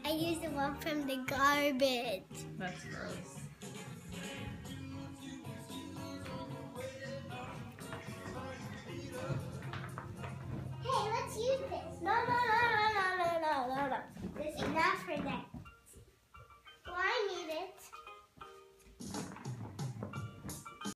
I used the one from the garbage. That's gross.